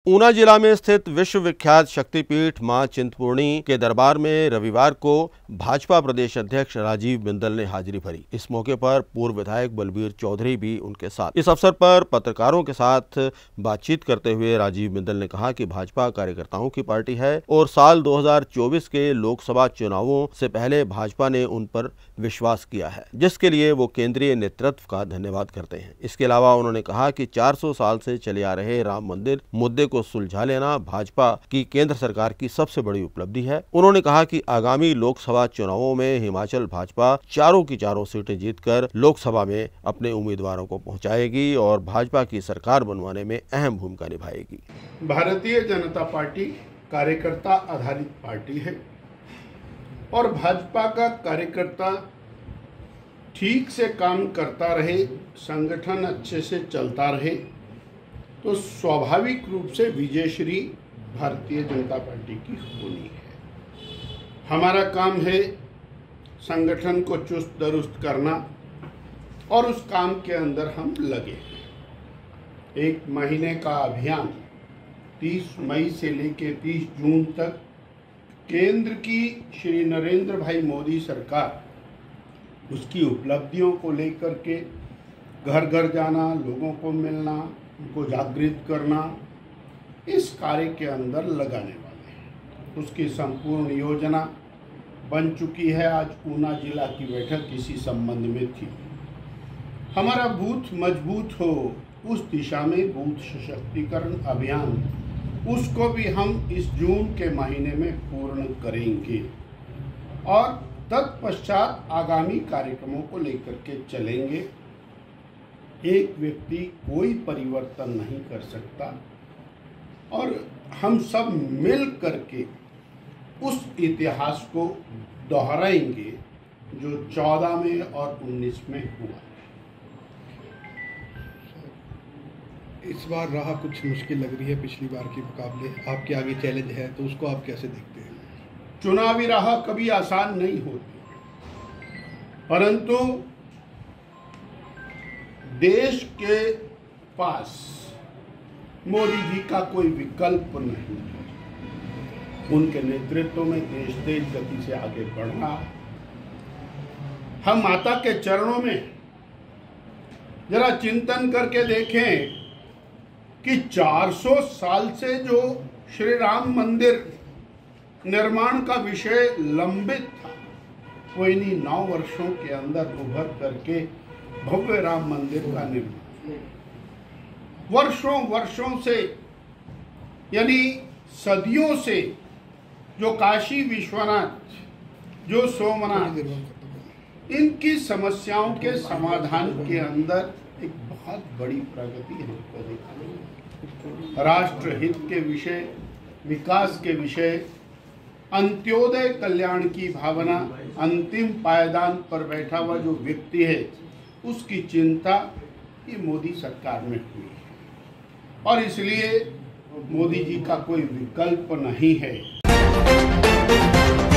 ऊना जिला में स्थित विश्व विख्यात शक्तिपीठ मां चिंतपूर्णी के दरबार में रविवार को भाजपा प्रदेश अध्यक्ष राजीव बिंदल ने हाजिरी भरी। इस मौके पर पूर्व विधायक बलबीर चौधरी भी उनके साथ। इस अवसर पर पत्रकारों के साथ बातचीत करते हुए राजीव बिंदल ने कहा कि भाजपा कार्यकर्ताओं की पार्टी है और साल 2024 के लोकसभा चुनावों से पहले भाजपा ने उन पर विश्वास किया है, जिसके लिए वो केंद्रीय नेतृत्व का धन्यवाद करते हैं। इसके अलावा उन्होंने कहा कि 400 साल से चले आ रहे राम मंदिर मुद्दे को सुलझा लेना भाजपा की केंद्र सरकार की सबसे बड़ी उपलब्धि है। उन्होंने कहा कि आगामी लोकसभा चुनावों में हिमाचल भाजपा चारों की चारों सीटें जीतकर लोकसभा में अपने उम्मीदवारों को पहुंचाएगी और भाजपा की सरकार बनवाने में अहम भूमिका निभाएगी। भारतीय जनता पार्टी कार्यकर्ता आधारित पार्टी है और भाजपा का कार्यकर्ता ठीक से काम करता रहे, संगठन अच्छे से चलता रहे तो स्वाभाविक रूप से विजयश्री भारतीय जनता पार्टी की होनी है। हमारा काम है संगठन को चुस्त दुरुस्त करना और उस काम के अंदर हम लगे। एक महीने का अभियान 30 मई से लेकर 30 जून तक केंद्र की श्री नरेंद्र भाई मोदी सरकार उसकी उपलब्धियों को लेकर के घर घर जाना, लोगों को मिलना, उनको जागृत करना, इस कार्य के अंदर लगाने वाले हैं। उसकी संपूर्ण योजना बन चुकी है। आज ऊना जिला की बैठक इसी संबंध में थी। हमारा बूथ मजबूत हो उस दिशा में बूथ सशक्तिकरण अभियान, उसको भी हम इस जून के महीने में पूर्ण करेंगे और तत्पश्चात आगामी कार्यक्रमों को लेकर के चलेंगे। एक व्यक्ति कोई परिवर्तन नहीं कर सकता और हम सब मिल करके उस इतिहास को दोहराएंगे जो 14 में और 19 में हुआ। इस बार राह कुछ मुश्किल लग रही है पिछली बार के मुकाबले, आपके आगे चैलेंज है, तो उसको आप कैसे देखते हैं? चुनावी राह कभी आसान नहीं होती, परंतु देश के पास मोदी जी का कोई विकल्प नहीं है। उनके नेतृत्व में देश तेज गति से आगे बढ़ा। हम माता के चरणों में जरा चिंतन करके देखें कि 400 साल से जो श्री राम मंदिर निर्माण का विषय लंबित था, वो इन्हीं 9 वर्षों के अंदर उभर करके भव्य राम मंदिर का निर्माण वर्षों वर्षों से, यानी सदियों से, जो काशी विश्वनाथ, जो सोमनाथ, इनकी समस्याओं के समाधान के अंदर एक बहुत बड़ी प्रगति हमको देखा। राष्ट्र हित के विषय, विकास के विषय, अंत्योदय कल्याण की भावना, अंतिम पायदान पर बैठा हुआ जो व्यक्ति है उसकी चिंता ये मोदी सरकार में हुई है और इसलिए मोदी जी का कोई विकल्प नहीं है।